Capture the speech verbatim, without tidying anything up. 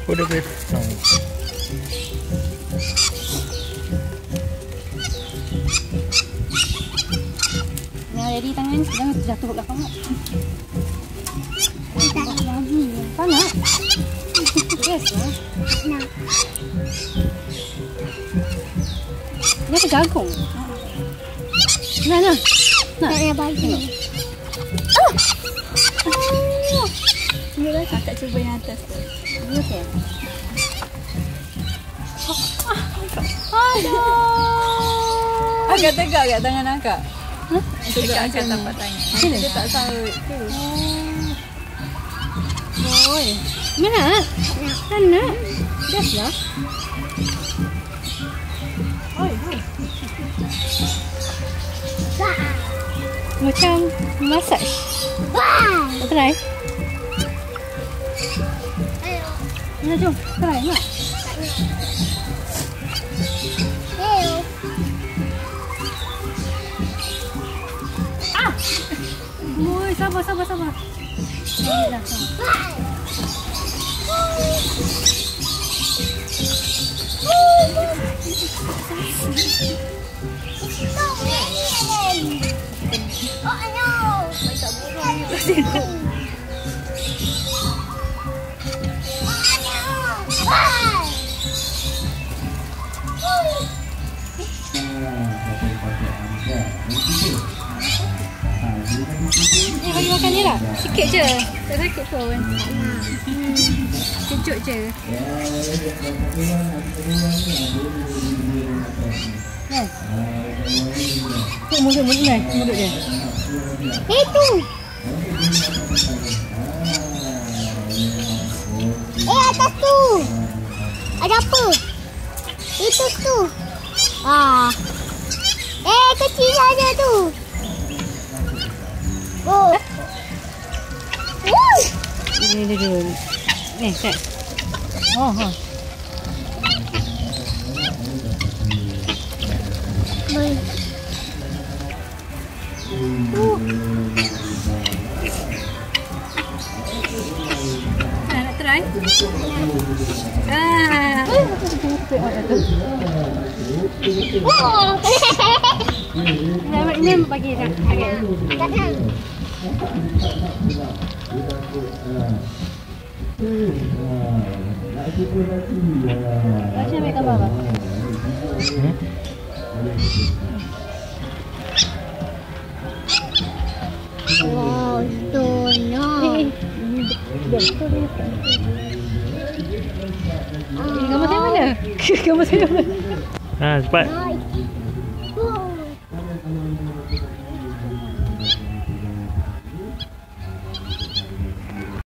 Apa dia boleh pasang? Nah, jadi tangan jangan jatuh ke belakang. Tak lagi. Panas. Yes, lah. Nak. Ini apa jagung? Nah, nah. Nak yang bagi. Ah. Mula kakak cuba yang atas. Ya ke? Aduh. Agak tegak kat tangan akak. Hah? Tegak akak tapak tangan. Dia tak sarut. Oh. Mana? Mana? Dah lah. Oi, oi. Macam massage. Wah. Try. Ayo. Nah, jom. Try nak. Ayo. Ah. Oi, sabar, sabar, sabar. Alhamdulillah. Eh, bagi makan je lah. Sikit je. Tak sakit pun. Hmm. Kejut je. Yes. Tu mulut-mulut ni. Mulut dia. Itu. Eh, atas tu. Ada apa? Itu tu. Ah. Eh, kecil saja tu. Oh. Ini dia dulu. Ni, cek. Oh, ha. Baik. Uh. Nak, nak try? Ah. Oh. Ini bagi nak. Jangan. Macam ambil gambar apa? Hmm? Wow, stonnya. Gambar saya mana? Gambar saya mana? Ha, cepat.